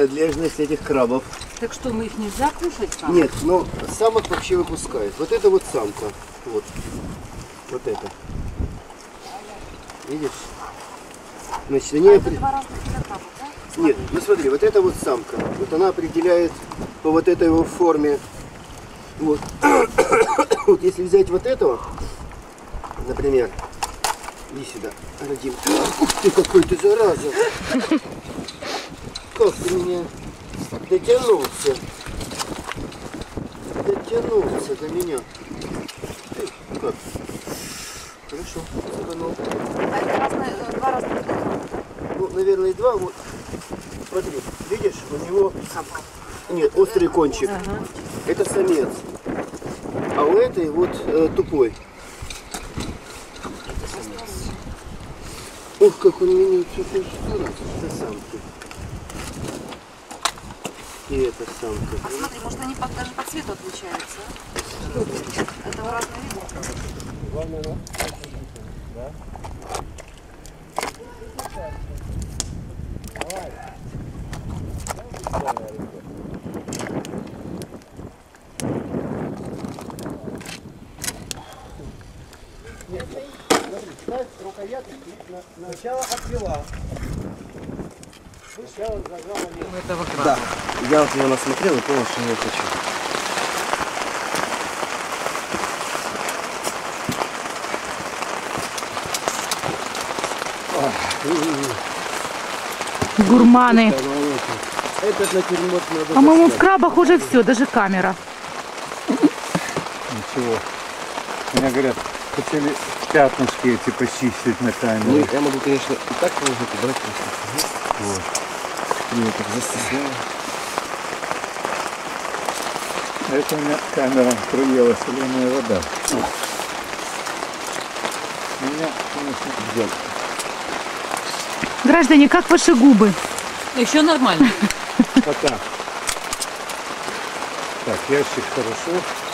принадлежность этих крабов. Так что, мы их нельзя кушать там? Нет, но самок вообще выпускают. Вот это вот самка. Вот. Вот это. Видишь? Значит, они... Это два разных вида крабов, да? Нет, ну смотри, вот это вот самка. Вот она определяет по вот этой его форме. Вот. Вот если взять вот этого, например, иди сюда, Радим. Ух ты, какой ты зараза! Как ты меня дотянулся? Дотянулся до меня. Ты как? Хорошо, цепанул. А это разные, два разных вида крабов, да? Ну, наверное, и два. Вот. Смотри, видишь, у него... Нет, острый кончик. Ага. Это самец. А у этой вот тупой. Ух, как он меняет всю сторону. Это самки. И это самка. А смотри, может они даже по цвету отличаются? Это разные виды? Главное, да? Ставь рукоятки сначала отвела. Сначала зажала Этого краба. Да. Я вот его насмотрел и понял, что я хочу. Гурманы. Этот натюрморт надо По-моему, в заснять. крабах уже все, даже камера. Ничего. Меня говорят, хотели пятнышки эти почистить на камеру. Ну, я могу, конечно, и так положить, и брать просто. Вот. Меня так застесняло. А это у меня камера проела соленая вода. У меня, конечно, Где? Граждане, как ваши губы? Еще нормально. пока. Так, ящик хорошо.